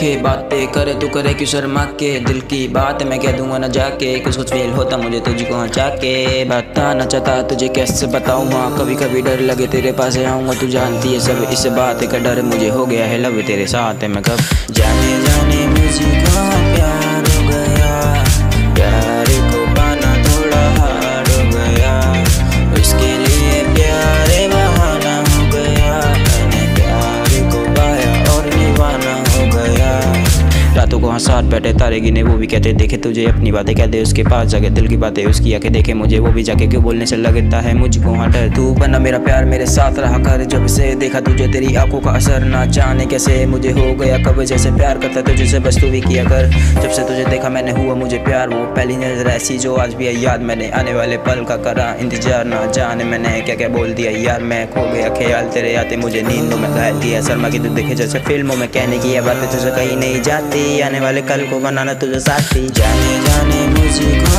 के बातें करे तू करे क्यों शर्मा के, दिल की बात मैं कह दूंगा ना जाके, कुछ कुछ फील होता मुझे तुझको हंसा के। बताना चाहता तुझे कैसे बताऊँ, हाँ कभी कभी डर लगे तेरे पास आऊँगा, तू जानती है सब इस बात का डर मुझे हो गया है लब तेरे साथ है मैं कब। जाने जाने मुझको प्यार हो गया, प्यार को पाना थोड़ा हार्ड हो गया, उसके लिए प्यारे बहाना हो गया, मैंने प्यार को पाया और दीवाना हो गया। रातों को हाँ साथ बैठे तारे गिने वो भी कहते देखे तुझे अपनी बातें कहते, उसके पास जाके दिल की बातें उसकी आके देखे मुझे वो भी जाके क्यों बोलने से लगता है मुझको हाँ डर। तू बना मेरा प्यार मेरे साथ रहा कर, जब से देखा तुझे तेरी आंखों का असर, ना जाने कैसे मुझे हो गया कब जैसे प्यार करता तुझे से बस तू भी किया कर। जब से तुझे देखा मैंने हुआ मुझे प्यार, वो पहली नजर ऐसी जो आज भी है याद, मैंने आने वाले पल का करा इंतजार, ना जाने मैंने क्या क्या बोल दिया यार, मैं खो गया ख्याल तेरे आते मुझे नींदों में घायल किया। शर्मा की तू देखे जैसे फिल्मों में कहने की बातें तुझे कहीं नहीं जाती, आने वाले कल को बनाना तुझे साथी। जाने जाने मुझको